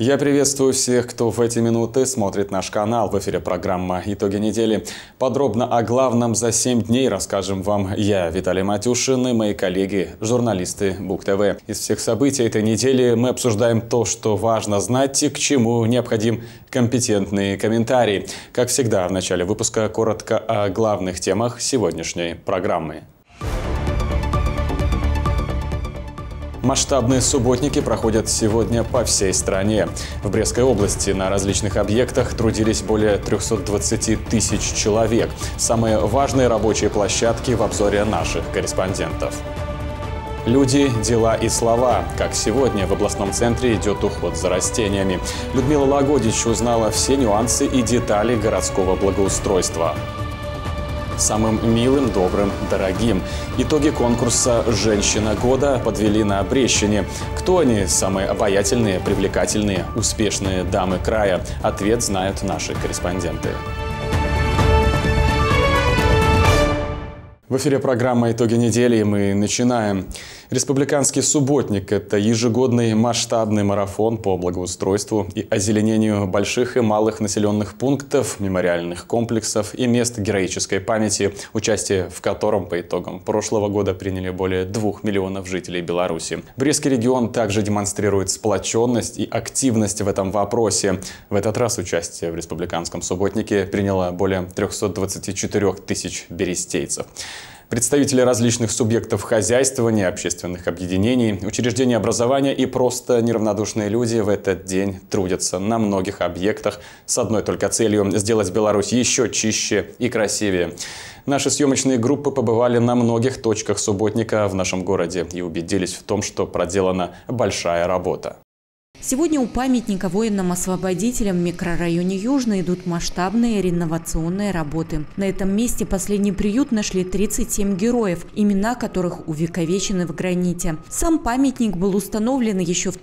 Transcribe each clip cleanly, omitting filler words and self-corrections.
Я приветствую всех, кто в эти минуты смотрит наш канал. В эфире программа «Итоги недели». Подробно о главном за 7 дней расскажем вам я, Виталий Матюшин, и мои коллеги, журналисты БугТV. Из всех событий этой недели мы обсуждаем то, что важно знать и к чему необходим компетентный комментарий. Как всегда, в начале выпуска коротко о главных темах сегодняшней программы. Масштабные субботники проходят сегодня по всей стране. В Брестской области на различных объектах трудились более 320 тысяч человек. Самые важные рабочие площадки в обзоре наших корреспондентов. Люди, дела и слова. Как сегодня в областном центре идет уход за растениями. Людмила Лагодич узнала все нюансы и детали городского благоустройства. Самым милым, добрым, дорогим. Итоги конкурса «Женщина года» подвели на Брестщине. Кто они? Самые обаятельные, привлекательные, успешные дамы края? Ответ знают наши корреспонденты. В эфире программа «Итоги недели», и мы начинаем. Республиканский субботник – это ежегодный масштабный марафон по благоустройству и озеленению больших и малых населенных пунктов, мемориальных комплексов и мест героической памяти, участие в котором по итогам прошлого года приняли более 2 миллионов жителей Беларуси. Брестский регион также демонстрирует сплоченность и активность в этом вопросе. В этот раз участие в республиканском субботнике приняло более 324 тысяч берестейцев. Представители различных субъектов хозяйствования, общественных объединений, учреждений образования и просто неравнодушные люди в этот день трудятся на многих объектах с одной только целью – сделать Беларусь еще чище и красивее. Наши съемочные группы побывали на многих точках субботника в нашем городе и убедились в том, что проделана большая работа. Сегодня у памятника воинам-освободителям в микрорайоне Южный идут масштабные реновационные работы. На этом месте последний приют нашли 37 героев, имена которых увековечены в граните. Сам памятник был установлен еще в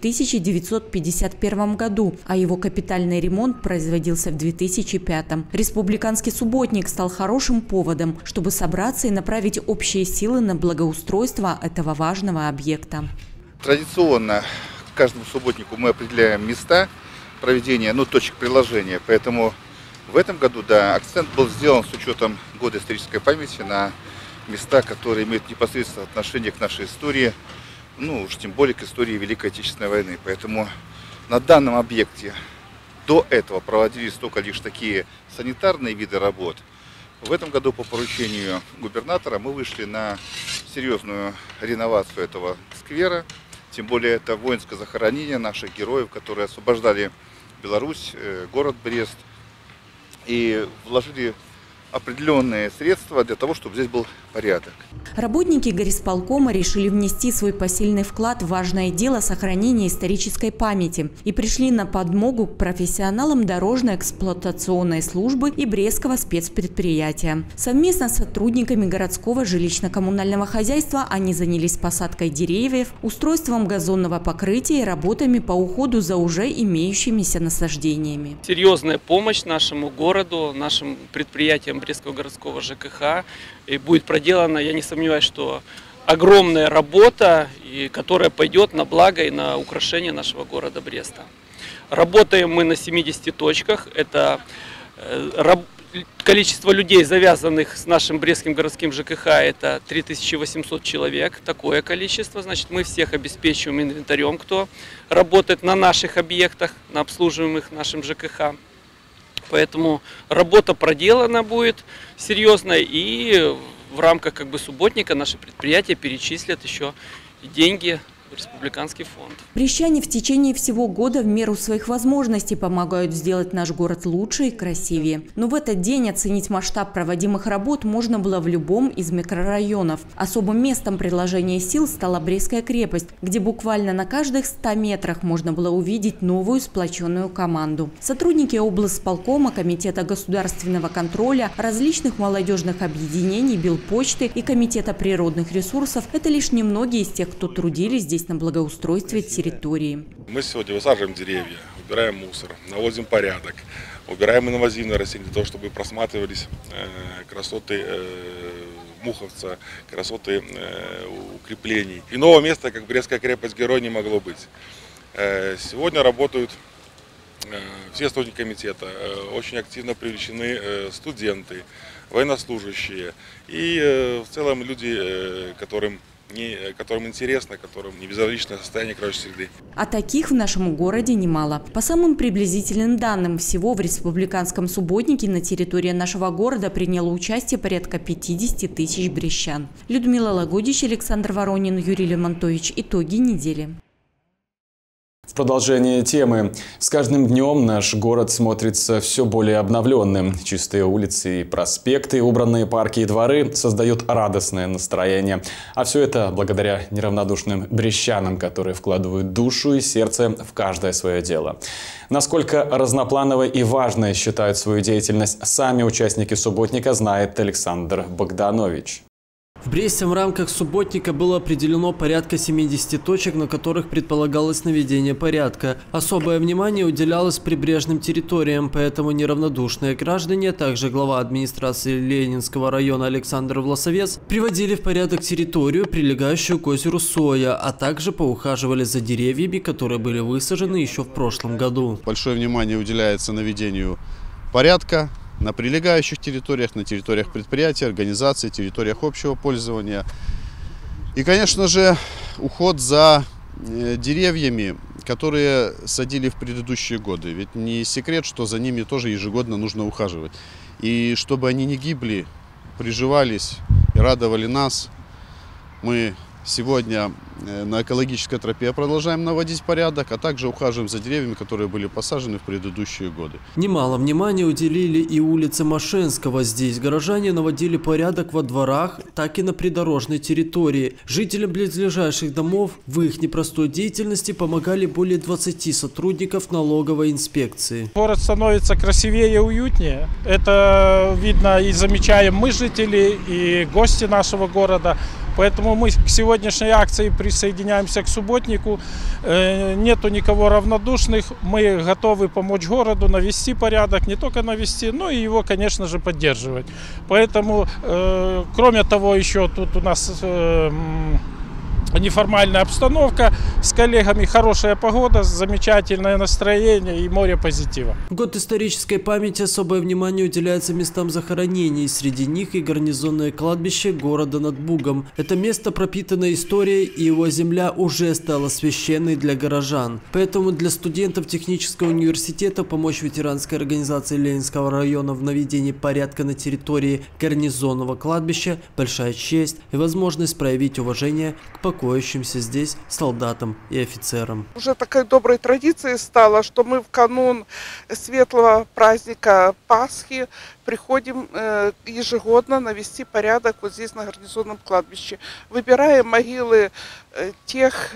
1951 году, а его капитальный ремонт производился в 2005. Республиканский субботник стал хорошим поводом, чтобы собраться и направить общие силы на благоустройство этого важного объекта. Традиционно каждому субботнику мы определяем места проведения, точек приложения. Поэтому в этом году, акцент был сделан с учетом года исторической памяти на места, которые имеют непосредственное отношение к нашей истории, уж тем более к истории Великой Отечественной войны. Поэтому на данном объекте до этого проводились только лишь такие санитарные виды работ. В этом году по поручению губернатора мы вышли на серьезную реновацию этого сквера. Тем более это воинское захоронение наших героев, которые освобождали Беларусь, город Брест, и вложили определенные средства для того, чтобы здесь был порядок. Работники горисполкома решили внести свой посильный вклад в важное дело сохранения исторической памяти и пришли на подмогу к профессионалам дорожно-эксплуатационной службы и Брестского спецпредприятия. Совместно с сотрудниками городского жилищно-коммунального хозяйства они занялись посадкой деревьев, устройством газонного покрытия и работами по уходу за уже имеющимися насаждениями. Серьезная помощь нашему городу, нашим предприятиям Брестского городского ЖКХ. И будет проделана, я не сомневаюсь, что огромная работа, которая пойдет на благо и на украшение нашего города Бреста. Работаем мы на 70 точках. Это количество людей, завязанных с нашим Брестским городским ЖКХ, это 3800 человек. Такое количество. Значит, мы всех обеспечиваем инвентарем, кто работает на наших объектах, на обслуживаемых нашим ЖКХ. Поэтому работа проделана будет серьезная, и в рамках субботника наше предприятие перечислят еще деньги в республиканский фонд. Брестчане в течение всего года в меру своих возможностей помогают сделать наш город лучше и красивее. Но в этот день оценить масштаб проводимых работ можно было в любом из микрорайонов. Особым местом приложения сил стала Брестская крепость, где буквально на каждых 100 метрах можно было увидеть новую сплоченную команду. Сотрудники облсполкома, Комитета государственного контроля, различных молодежных объединений, Белпочты и Комитета природных ресурсов – это лишь немногие из тех, кто трудились здесь на благоустройстве территории. Мы сегодня высаживаем деревья, убираем мусор, наводим порядок, убираем инвазивные растения для того, чтобы просматривались красоты Муховца, красоты укреплений. Иного места, как Брестская крепость, Герой, не могло быть. Сегодня работают все сотрудники комитета, очень активно привлечены студенты, военнослужащие и в целом люди, которым интересно, которым не безразлично состояние окружающей среды. А таких в нашем городе немало. По самым приблизительным данным, всего в республиканском субботнике на территории нашего города приняло участие порядка 50 тысяч брестян. Людмила Лагодич, Александр Воронин, Юрий Лемонтович. Итоги недели. В продолжение темы. С каждым днем наш город смотрится все более обновленным. Чистые улицы и проспекты, убранные парки и дворы создают радостное настроение. А все это благодаря неравнодушным брестянам, которые вкладывают душу и сердце в каждое свое дело. Насколько разноплановой и важной считают свою деятельность сами участники субботника, знает Александр Богданович. В Бресте в рамках субботника было определено порядка 70 точек, на которых предполагалось наведение порядка. Особое внимание уделялось прибрежным территориям, поэтому неравнодушные граждане, а также глава администрации Ленинского района Александр Власовец, приводили в порядок территорию, прилегающую к озеру Соя, а также поухаживали за деревьями, которые были высажены еще в прошлом году. Большое внимание уделяется наведению порядка на прилегающих территориях, на территориях предприятий, организаций, территориях общего пользования. И, конечно же, уход за деревьями, которые садили в предыдущие годы. Ведь не секрет, что за ними тоже ежегодно нужно ухаживать. И чтобы они не гибли, приживались и радовали нас, мы сегодня на экологической тропе продолжаем наводить порядок, а также ухаживаем за деревьями, которые были посажены в предыдущие годы. Немало внимания уделили и улице Машенского. Здесь горожане наводили порядок во дворах, так и на придорожной территории. Жителям близлежащих домов в их непростой деятельности помогали более 20 сотрудников налоговой инспекции. Город становится красивее и уютнее. Это видно и замечаем мы, жители, и гости нашего города. Поэтому мы к сегодняшней акции присоединяемся к субботнику. Нету никого равнодушных. Мы готовы помочь городу навести порядок, не только навести, но и его, конечно же, поддерживать. Поэтому, кроме того, еще тут у нас неформальная обстановка с коллегами, хорошая погода, замечательное настроение и море позитива. В год исторической памяти особое внимание уделяется местам захоронений. Среди них и гарнизонное кладбище города над Бугом. Это место пропитано историей, и его земля уже стала священной для горожан. Поэтому для студентов технического университета помочь ветеранской организации Ленинского района в наведении порядка на территории гарнизонного кладбища – большая честь и возможность проявить уважение к покоящимся здесь солдатам и офицерам. Уже такой доброй традицией стало, что мы в канун светлого праздника Пасхи приходим ежегодно навести порядок вот здесь на гарнизонном кладбище. Выбираем могилы тех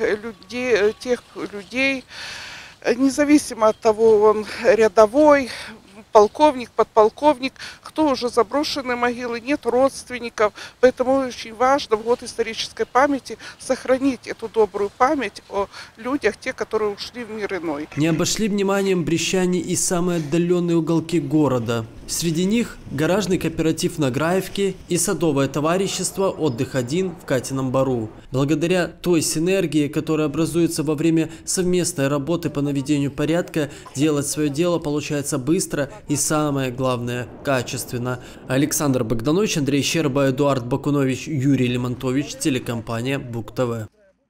людей, независимо от того, он рядовой, полковник, подполковник, кто уже заброшены могилы, нет родственников. Поэтому очень важно в год исторической памяти сохранить эту добрую память о людях, те, которые ушли в мир иной. Не обошли вниманием брестяне и самые отдаленные уголки города. Среди них гаражный кооператив на Граевке и садовое товарищество «Отдых-1» в Катином Бару. Благодаря той синергии, которая образуется во время совместной работы по наведению порядка, делать свое дело получается быстро и, самое главное, качественно. Александр Богданович, Андрей Щерба, Эдуард Бакунович, Юрий Лемонтович, телекомпания БугТВ.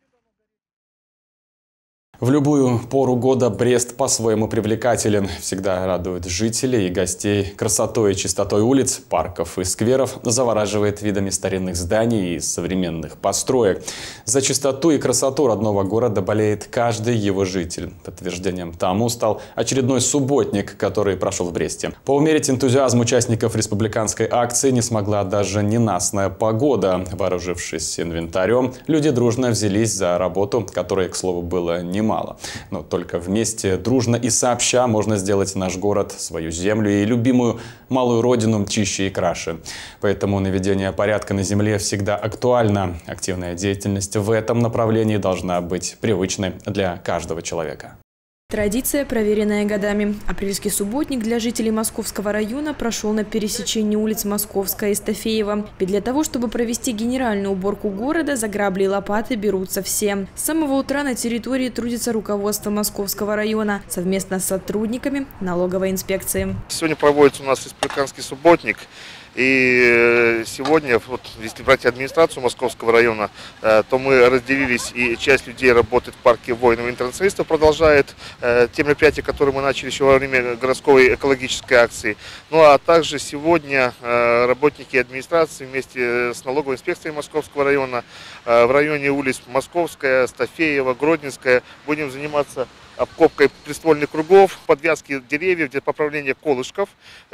В любую пору года Брест по-своему привлекателен. Всегда радует жителей и гостей красотой и чистотой улиц, парков и скверов, завораживает видами старинных зданий и современных построек. За чистоту и красоту родного города болеет каждый его житель. Подтверждением тому стал очередной субботник, который прошел в Бресте. Поумерить энтузиазм участников республиканской акции не смогла даже ненастная погода. Вооружившись инвентарем, люди дружно взялись за работу, которой, к слову, было немало. Но только вместе, дружно и сообща можно сделать наш город, свою землю и любимую малую родину чище и краше. Поэтому наведение порядка на земле всегда актуально. Активная деятельность в этом направлении должна быть привычной для каждого человека. Традиция, проверенная годами. Апрельский субботник для жителей Московского района прошел на пересечении улиц Московская и Стафеева. Ведь для того, чтобы провести генеральную уборку города, за грабли и лопаты берутся все. С самого утра на территории трудится руководство Московского района совместно с сотрудниками налоговой инспекции. Сегодня проводится у нас республиканский субботник. И сегодня, вот, если брать администрацию Московского района, то мы разделились, и часть людей работает в парке воинов интернационалистов, продолжает те мероприятия, которые мы начали еще во время городской экологической акции. Ну а также сегодня работники администрации вместе с налоговой инспекцией Московского района в районе улиц Московская, Стафеева, Гродненская будем заниматься обкопкой приствольных кругов, подвязки деревьев, поправления колышков.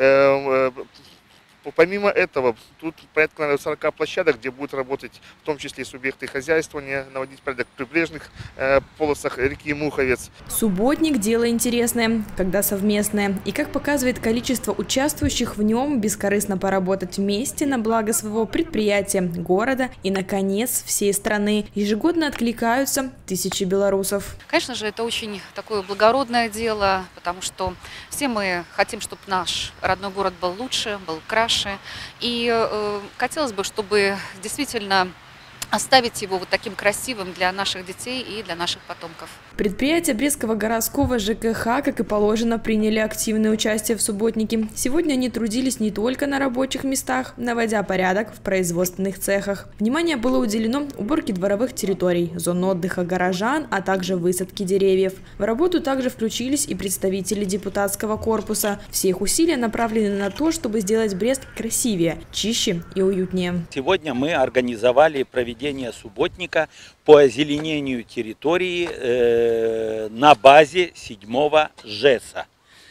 Помимо этого, тут порядка, наверное, 40 площадок, где будут работать в том числе и субъекты хозяйствования, наводить порядок в прибрежных полосах реки Муховец. Субботник – дело интересное, когда совместное. И как показывает количество участвующих в нем, бескорыстно поработать вместе на благо своего предприятия, города и, наконец, всей страны. Ежегодно откликаются тысячи белорусов. Конечно же, это очень такое благородное дело, потому что все мы хотим, чтобы наш родной город был лучше, был краше. И хотелось бы, чтобы действительно оставить его вот таким красивым для наших детей и для наших потомков. Предприятия Брестского городского ЖКХ, как и положено, приняли активное участие в субботнике. Сегодня они трудились не только на рабочих местах, наводя порядок в производственных цехах. Внимание было уделено уборке дворовых территорий, зон отдыха горожан, а также высадке деревьев. В работу также включились и представители депутатского корпуса. Все их усилия направлены на то, чтобы сделать Брест красивее, чище и уютнее. Сегодня мы организовали проведение субботника по озеленению территории на базе 7-го ЖЭСа.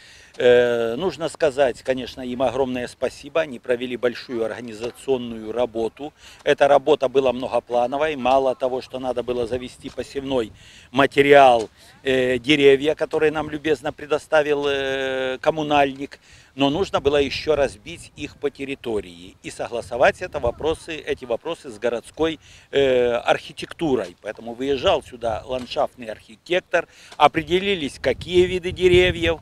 Нужно сказать, конечно, им огромное спасибо. Они провели большую организационную работу. Эта работа была многоплановой. Мало того, что надо было завести посевной материал, деревья, которые нам любезно предоставил коммунальник, но нужно было еще разбить их по территории и согласовать эти вопросы с городской архитектурой. Поэтому выезжал сюда ландшафтный архитектор, определились, какие виды деревьев,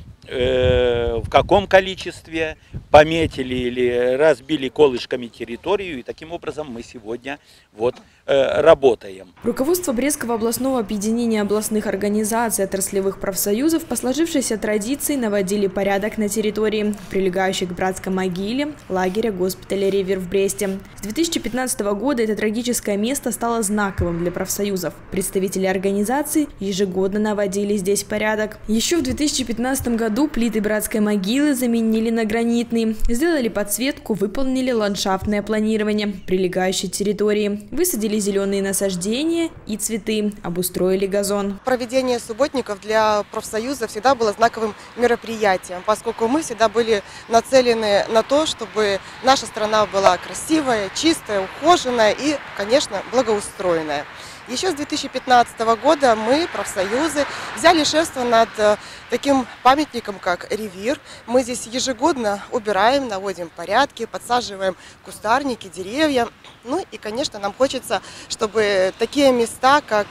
в каком количестве, пометили или разбили колышками территорию, и таким образом мы сегодня работаем. Руководство Брестского областного объединения областных организаций отраслевых профсоюзов по сложившейся традиции наводили порядок на территории, прилегающей к братской могиле лагеря госпиталя «Ревир» в Бресте. С 2015 года это трагическое место стало знаковым для профсоюзов. Представители организаций ежегодно наводили здесь порядок. Еще в 2015 году плиты братской могилы заменили на гранитные, сделали подсветку, выполнили ландшафтное планирование прилегающей территории, высадили зеленые насаждения и цветы, обустроили газон. Проведение субботников для профсоюза всегда было знаковым мероприятием, поскольку мы всегда были нацелены на то, чтобы наша страна была красивая, чистая, ухоженная и, конечно, благоустроенная. Еще с 2015 года мы, профсоюзы, взяли шефство над таким памятником, как «Ревир». Мы здесь ежегодно убираем, наводим порядки, подсаживаем кустарники, деревья. Ну и, конечно, нам хочется, чтобы такие места, как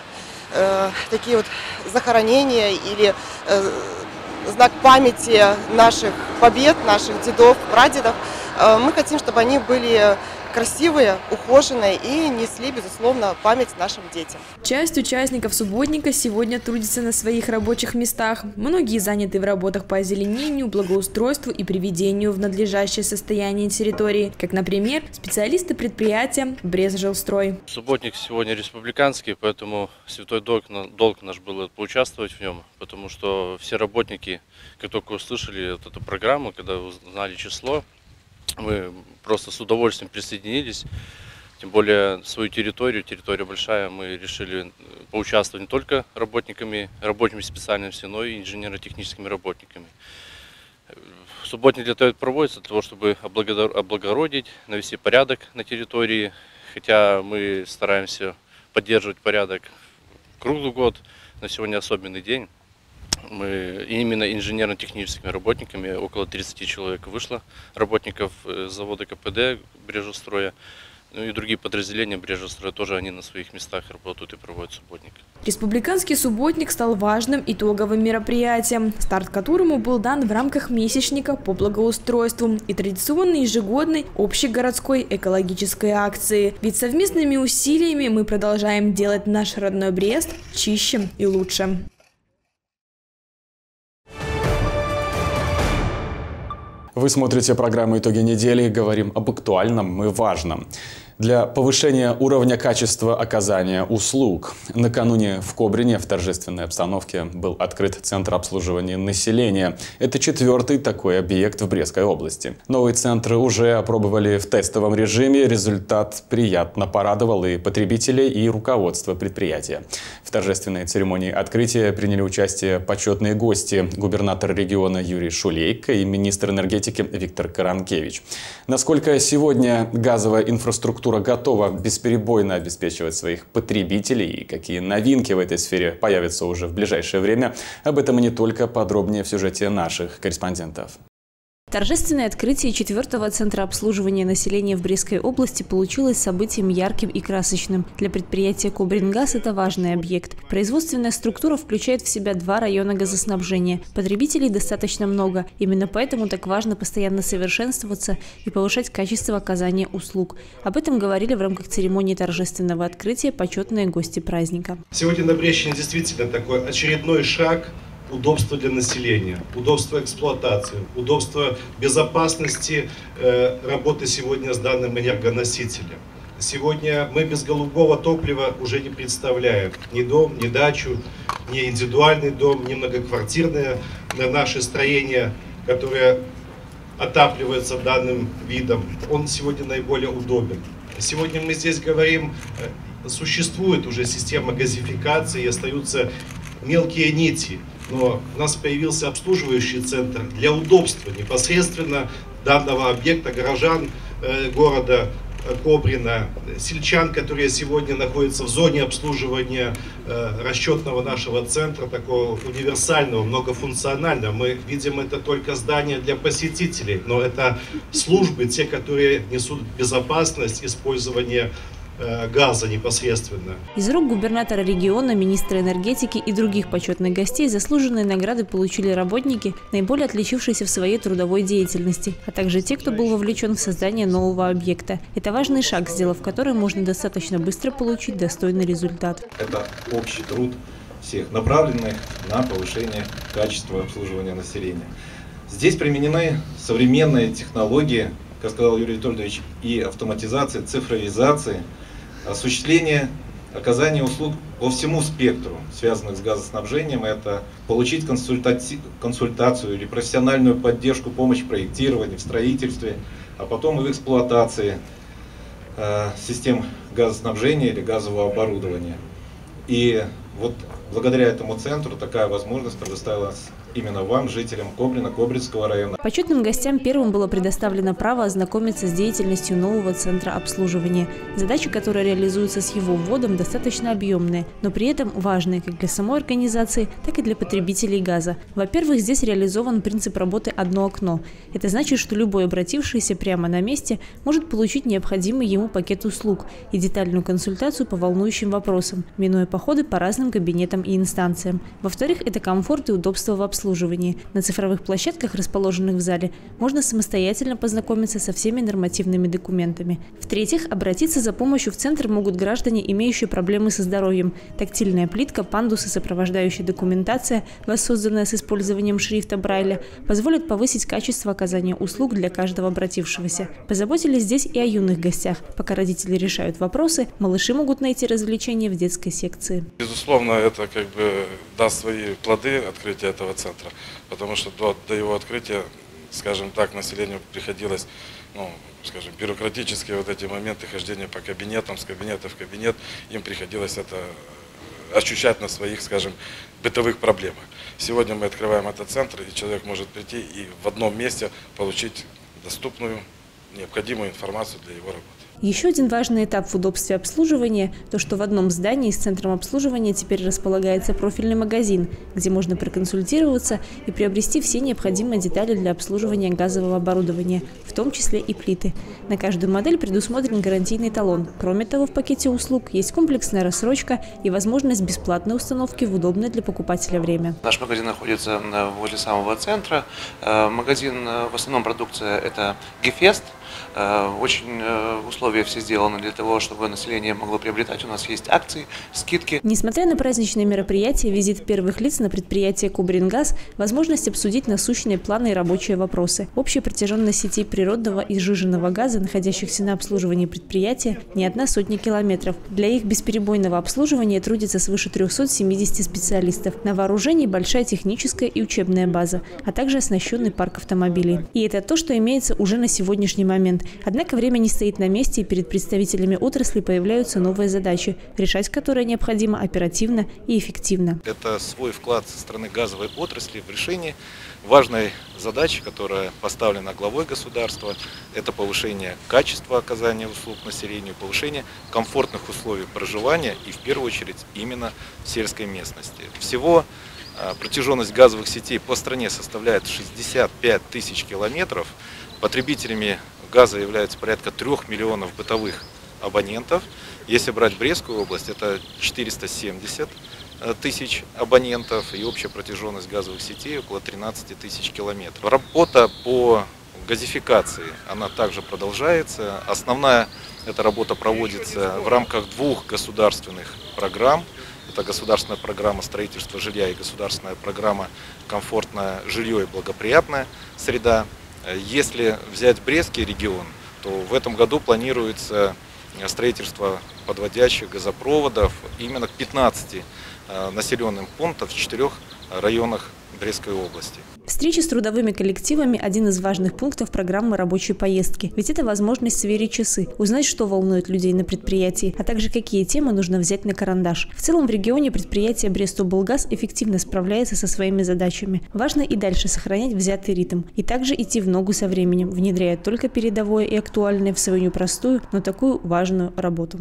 такие вот захоронения или знак памяти наших побед, наших дедов, прадедов, мы хотим, чтобы они были красивые, ухоженные и несли, безусловно, память нашим детям. Часть участников субботника сегодня трудится на своих рабочих местах. Многие заняты в работах по озеленению, благоустройству и приведению в надлежащее состояние территории, как, например, специалисты предприятия «Брестжилстрой». Субботник сегодня республиканский, поэтому святой долг наш был поучаствовать в нем, потому что все работники, как только услышали эту программу, когда узнали число, мы просто с удовольствием присоединились, тем более свою территория большая, мы решили поучаствовать не только рабочими специальностями, но и инженерно-техническими работниками. Субботник для того проводится, для того, чтобы облагородить, навести порядок на территории, хотя мы стараемся поддерживать порядок круглый год, но сегодня особенный день. Мы именно инженерно-техническими работниками, около 30 человек вышло, работников завода КПД Брестжилстроя, Ну и другие подразделения Брежневстроя тоже они на своих местах работают и проводят субботник. Республиканский субботник стал важным итоговым мероприятием, старт которому был дан в рамках месячника по благоустройству и традиционной ежегодной общегородской экологической акции. Ведь совместными усилиями мы продолжаем делать наш родной Брест чище и лучше. Вы смотрите программу «Итоги недели». Говорим об актуальном и важном. Для повышения уровня качества оказания услуг накануне в Кобрине в торжественной обстановке был открыт Центр обслуживания населения. Это 4-й такой объект в Брестской области. Новый центр уже опробовали в тестовом режиме. Результат приятно порадовал и потребителей, и руководство предприятия. В торжественной церемонии открытия приняли участие почетные гости: губернатор региона Юрий Шулейко и министр энергетики Виктор Каранкевич. Насколько сегодня газовая инфраструктура готова бесперебойно обеспечивать своих потребителей и какие новинки в этой сфере появятся уже в ближайшее время, об этом и не только, подробнее в сюжете наших корреспондентов. Торжественное открытие 4-го Центра обслуживания населения в Брестской области получилось событием ярким и красочным. Для предприятия «Кобрингаз» это важный объект. Производственная структура включает в себя 2 района газоснабжения. Потребителей достаточно много. Именно поэтому так важно постоянно совершенствоваться и повышать качество оказания услуг. Об этом говорили в рамках церемонии торжественного открытия почетные гости праздника. Сегодня на Брестщине действительно такой очередной шаг. Удобство для населения, удобство эксплуатации, удобство безопасности работы сегодня с данным энергоносителем. Сегодня мы без голубого топлива уже не представляем ни дом, ни дачу, ни индивидуальный дом, ни многоквартирное наше строение, которое отапливается данным видом. Он сегодня наиболее удобен. Сегодня мы здесь говорим, существует уже система газификации и остаются мелкие нити. Но у нас появился обслуживающий центр для удобства непосредственно данного объекта, горожан города Кобрина, сельчан, которые сегодня находятся в зоне обслуживания расчетного нашего центра, такого универсального, многофункционального. Мы видим это только здание для посетителей, но это службы, те, которые несут безопасность использования газа непосредственно. Из рук губернатора региона, министра энергетики и других почетных гостей заслуженные награды получили работники, наиболее отличившиеся в своей трудовой деятельности, а также те, кто был вовлечен в создание нового объекта. Это важный шаг, сделав который можно достаточно быстро получить достойный результат. Это общий труд всех, направленных на повышение качества обслуживания населения. Здесь применены современные технологии, как сказал Юрий Витольевич, и автоматизации, цифровизации, осуществление оказания услуг по всему спектру, связанных с газоснабжением. Это получить консультацию или профессиональную поддержку, помощь в проектировании, в строительстве, а потом и в эксплуатации систем газоснабжения или газового оборудования. И вот благодаря этому центру такая возможность предоставилась именно вам, жителям Кобрина, Кобринского района. Почетным гостям первым было предоставлено право ознакомиться с деятельностью нового центра обслуживания. Задачи, которые реализуются с его вводом, достаточно объемные, но при этом важные как для самой организации, так и для потребителей газа. Во-первых, здесь реализован принцип работы «одно окно». Это значит, что любой обратившийся прямо на месте может получить необходимый ему пакет услуг и детальную консультацию по волнующим вопросам, минуя походы по разным кабинетам и инстанциям. Во-вторых, это комфорт и удобство в обслуживании. На цифровых площадках, расположенных в зале, можно самостоятельно познакомиться со всеми нормативными документами. В-третьих, обратиться за помощью в центр могут граждане, имеющие проблемы со здоровьем. Тактильная плитка, пандусы, сопровождающая документация, воссозданная с использованием шрифта Брайля, позволят повысить качество оказания услуг для каждого обратившегося. Позаботились здесь и о юных гостях. Пока родители решают вопросы, малыши могут найти развлечения в детской секции. Безусловно, это даст свои плоды открытия этого центра. Потому что до его открытия, скажем так, населению приходилось, бюрократические вот эти моменты хождения по кабинетам, с кабинета в кабинет, им приходилось это ощущать на своих, бытовых проблемах. Сегодня мы открываем этот центр, и человек может прийти и в одном месте получить доступную, необходимую информацию для его работы. Еще один важный этап в удобстве обслуживания – то, что в одном здании с центром обслуживания теперь располагается профильный магазин, где можно проконсультироваться и приобрести все необходимые детали для обслуживания газового оборудования, в том числе и плиты. На каждую модель предусмотрен гарантийный талон. Кроме того, в пакете услуг есть комплексная рассрочка и возможность бесплатной установки в удобное для покупателя время. Наш магазин находится возле самого центра. Магазин, в основном продукция – это Гефест. Очень условия все сделаны для того, чтобы население могло приобретать. У нас есть акции, скидки. Несмотря на праздничные мероприятия, визит первых лиц на предприятие Кубрингаз – возможность обсудить насущные планы и рабочие вопросы. Общая протяженность сетей природного и сжиженного газа, находящихся на обслуживании предприятия, не 100 километров. Для их бесперебойного обслуживания трудится свыше 370 специалистов. На вооружении большая техническая и учебная база, а также оснащенный парк автомобилей. И это то, что имеется уже на сегодняшний момент. Однако время не стоит на месте, и перед представителями отрасли появляются новые задачи, решать которые необходимо оперативно и эффективно. Это свой вклад со стороны газовой отрасли в решении важной задачи, которая поставлена главой государства. Это повышение качества оказания услуг населению, повышение комфортных условий проживания и в первую очередь именно в сельской местности. Всего протяженность газовых сетей по стране составляет 65 тысяч километров. Потребителями газа являются порядка 3 миллионов бытовых абонентов. Если брать Брестскую область, это 470 тысяч абонентов и общая протяженность газовых сетей около 13 тысяч километров. Работа по газификации, она также продолжается. Основная эта работа проводится в рамках 2 государственных программ. Это государственная программа строительства жилья и государственная программа «Комфортное жилье и благоприятная среда». Если взять Брестский регион, то в этом году планируется строительство подводящих газопроводов именно к 15 населенным пунктам в 4 районах Брестской области. Встречи с трудовыми коллективами – один из важных пунктов программы рабочей поездки. Ведь это возможность сверить часы, узнать, что волнует людей на предприятии, а также какие темы нужно взять на карандаш. В целом в регионе предприятие Брест-Облгаз эффективно справляется со своими задачами. Важно и дальше сохранять взятый ритм. И также идти в ногу со временем, внедряя только передовое и актуальное в свою непростую, но такую важную работу.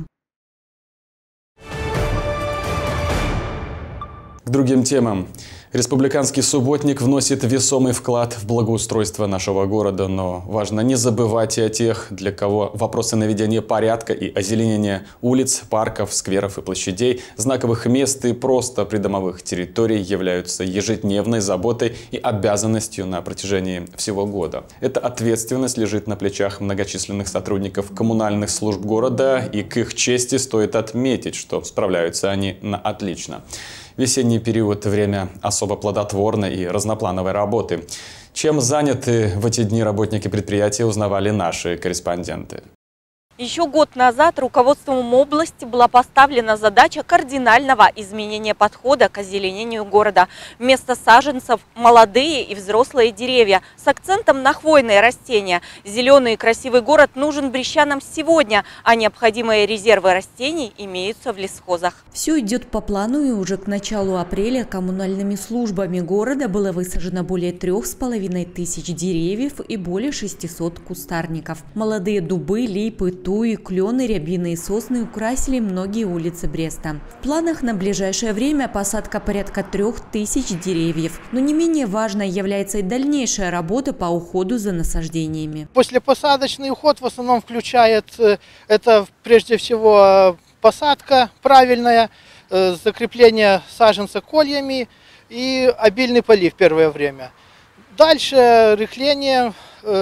К другим темам. Республиканский субботник вносит весомый вклад в благоустройство нашего города, но важно не забывать и о тех, для кого вопросы наведения порядка и озеленения улиц, парков, скверов и площадей, знаковых мест и просто придомовых территорий являются ежедневной заботой и обязанностью на протяжении всего года. Эта ответственность лежит на плечах многочисленных сотрудников коммунальных служб города, и к их чести стоит отметить, что справляются они на отлично. Весенний период – время особо плодотворной и разноплановой работы. Чем заняты в эти дни работники предприятия, узнавали наши корреспонденты. Еще год назад руководством области была поставлена задача кардинального изменения подхода к озеленению города. Вместо саженцев – молодые и взрослые деревья с акцентом на хвойные растения. Зеленый и красивый город нужен брестчанам сегодня, а необходимые резервы растений имеются в лесхозах. Все идет по плану, и уже к началу апреля коммунальными службами города было высажено более 3500 деревьев и более 600 кустарников. Молодые дубы, липы, туи, клены, рябины и сосны украсили многие улицы Бреста. В планах на ближайшее время посадка порядка 3000 деревьев. Но не менее важной является и дальнейшая работа по уходу за насаждениями. Послепосадочный уход в основном включает это прежде всего посадка правильная, закрепление саженца кольями и обильный полив первое время. Дальше рыхление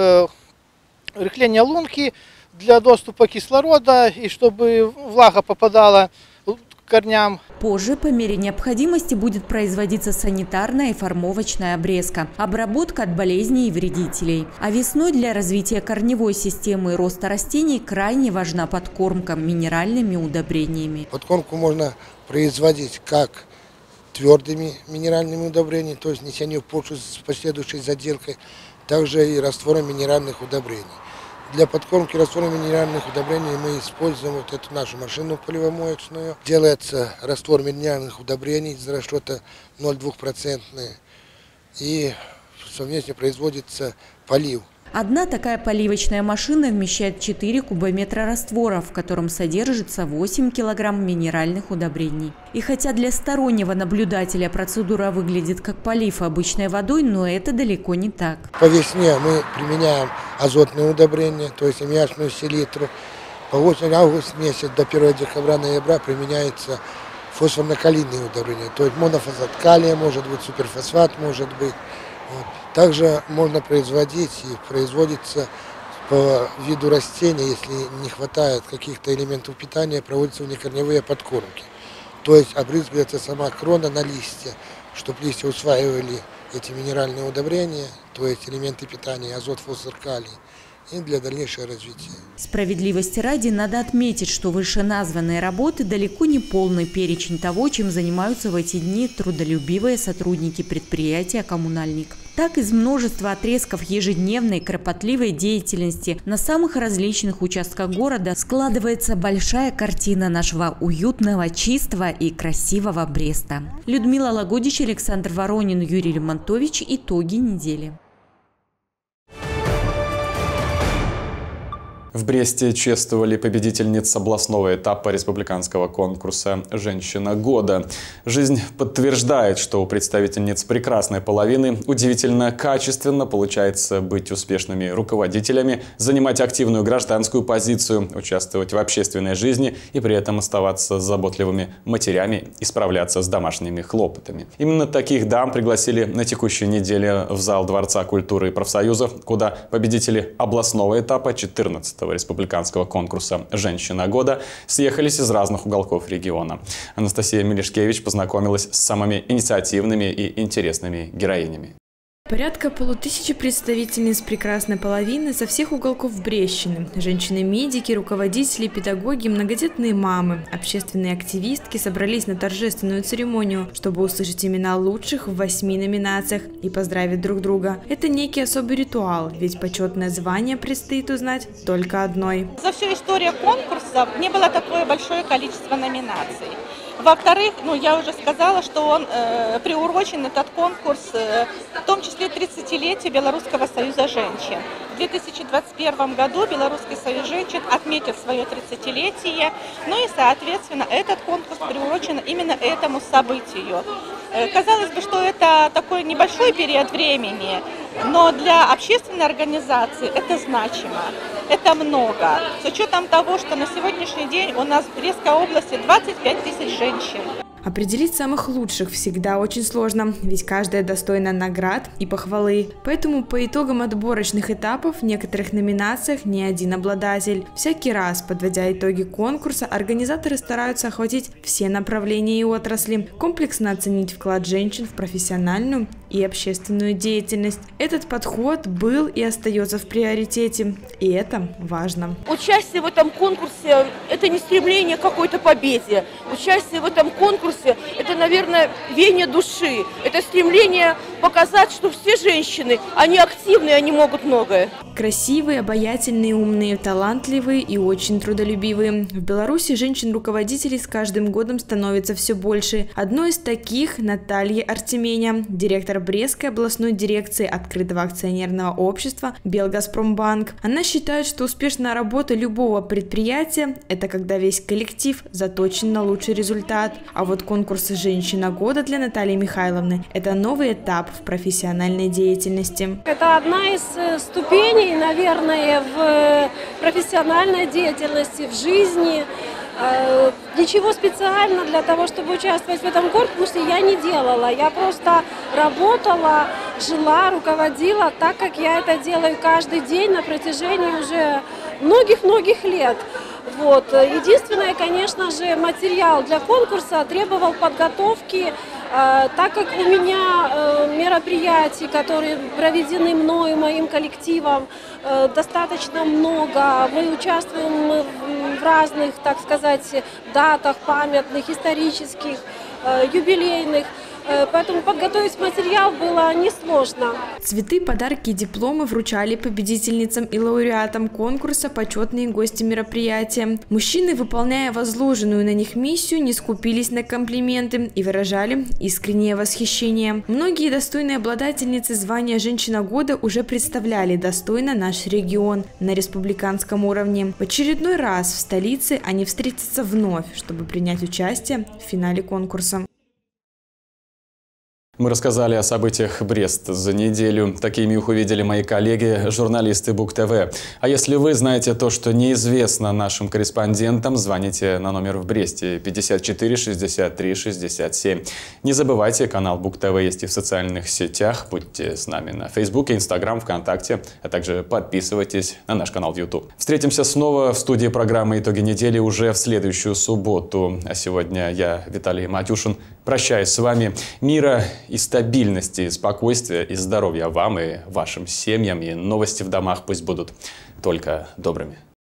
лунки для доступа кислорода и чтобы влага попадала к корням. Позже, по мере необходимости, будет производиться санитарная и формовочная обрезка, обработка от болезней и вредителей. А весной для развития корневой системы и роста растений крайне важна подкормка минеральными удобрениями. Подкормку можно производить как твердыми минеральными удобрениями, то есть внесение в почву с последующей заделкой, также и раствором минеральных удобрений. Для подкормки раствором минеральных удобрений мы используем вот эту нашу машину поливомоечную. Делается раствор минеральных удобрений из расчета 0,2%. И совместно производится полив. Одна такая поливочная машина вмещает 4 кубометра раствора, в котором содержится 8 килограмм минеральных удобрений. И хотя для стороннего наблюдателя процедура выглядит как полив обычной водой, но это далеко не так. По весне мы применяем азотные удобрения, то есть аммиачную селитру. По осень-август месяц до 1 декабря-ноября применяется фосфорно-калийные удобрения, то есть монофосфат калия, может быть, суперфосфат, может быть. Вот. Также можно производить и производится по виду растения, если не хватает каких-то элементов питания, проводятся внекорневые подкормки. То есть обрызгивается сама крона на листья, чтобы листья усваивали эти минеральные удобрения, то есть элементы питания, азот, фосфор, калий, и для дальнейшего развития. Справедливости ради надо отметить, что вышеназванные работы далеко не полный перечень того, чем занимаются в эти дни трудолюбивые сотрудники предприятия «Коммунальник». Так, из множества отрезков ежедневной кропотливой деятельности на самых различных участках города складывается большая картина нашего уютного, чистого и красивого Бреста. Людмила Лагодич, Александр Воронин, Юрий Лемонтович. Итоги недели. В Бресте чествовали победительниц областного этапа республиканского конкурса «Женщина года». Жизнь подтверждает, что у представительниц прекрасной половины удивительно качественно получается быть успешными руководителями, занимать активную гражданскую позицию, участвовать в общественной жизни и при этом оставаться заботливыми матерями и справляться с домашними хлопотами. Именно таких дам пригласили на текущей неделе в зал Дворца культуры и профсоюзов, куда победители областного этапа 14-го республиканского конкурса «Женщина года» съехались из разных уголков региона. Анастасия Мелешкевич познакомилась с самыми инициативными и интересными героинями. Порядка 500 представительниц прекрасной половины со всех уголков Брестщины. Женщины-медики, руководители, педагоги, многодетные мамы, общественные активистки собрались на торжественную церемонию, чтобы услышать имена лучших в 8 номинациях и поздравить друг друга. Это некий особый ритуал, ведь почетное звание предстоит узнать только одной. За всю историю конкурса не было такое большое количество номинаций. Во-вторых, я уже сказала, что он приурочен, этот конкурс, в том числе 30-летию Белорусского союза женщин. В 2021 году Белорусский союз женщин отметит свое 30-летие, и, соответственно, этот конкурс приурочен именно этому событию. Казалось бы, что это такой небольшой период времени, но для общественной организации это значимо, это много. С учетом того, что на сегодняшний день у нас в Брестской области 25 тысяч женщин. Определить самых лучших всегда очень сложно, ведь каждая достойна наград и похвалы. Поэтому по итогам отборочных этапов в некоторых номинациях не один обладатель. Всякий раз, подводя итоги конкурса, организаторы стараются охватить все направления и отрасли, комплексно оценить вклад женщин в профессиональную и общественную деятельность. Этот подход был и остается в приоритете, и это важно. Участие в этом конкурсе – это не стремление к какой-то победе. Участие в этом конкурсе – это, наверное, веяние души. Это стремление показать, что все женщины, они активные, они могут многое. Красивые, обаятельные, умные, талантливые и очень трудолюбивые. В Беларуси женщин-руководителей с каждым годом становится все больше. Одной из таких – Наталья Артеменя, директор Брестской областной дирекции открытого акционерного общества «Белгазпромбанк». Она считает, что успешная работа любого предприятия – это когда весь коллектив заточен на лучший результат. А вот конкурс «Женщина года» для Натальи Михайловны – это новый этап в профессиональной деятельности. Это одна из ступеней, наверное, в профессиональной деятельности, в жизни. Ничего специально для того, чтобы участвовать в этом конкурсе, я не делала. Я просто работала, жила, руководила так, как я это делаю каждый день на протяжении уже многих-многих лет. Единственное, конечно же, материал для конкурса требовал подготовки, так как у меня мероприятий, которые проведены мною, моим коллективом, достаточно много. Мы участвуем в разных, так сказать, датах памятных, исторических, юбилейных. поэтому подготовить материал было несложно. Цветы, подарки и дипломы вручали победительницам и лауреатам конкурса почетные гости мероприятия. Мужчины, выполняя возложенную на них миссию, не скупились на комплименты и выражали искреннее восхищение. Многие достойные обладательницы звания «Женщина года» уже представляли достойно наш регион на республиканском уровне. В очередной раз в столице они встретятся вновь, чтобы принять участие в финале конкурса. Мы рассказали о событиях Брест за неделю. Такими их увидели мои коллеги, журналисты БугТV. А если вы знаете то, что неизвестно нашим корреспондентам, звоните на номер в Бресте 54 63 67. Не забывайте, канал БугТV есть и в социальных сетях. Будьте с нами на Фейсбуке, Инстаграм, ВКонтакте, а также подписывайтесь на наш канал в YouTube. Встретимся снова в студии программы «Итоги недели» уже в следующую субботу. А сегодня я, Виталий Матюшин, прощаюсь с вами. Мира и стабильности, спокойствия и здоровья вам и вашим семьям. И новости в домах пусть будут только добрыми.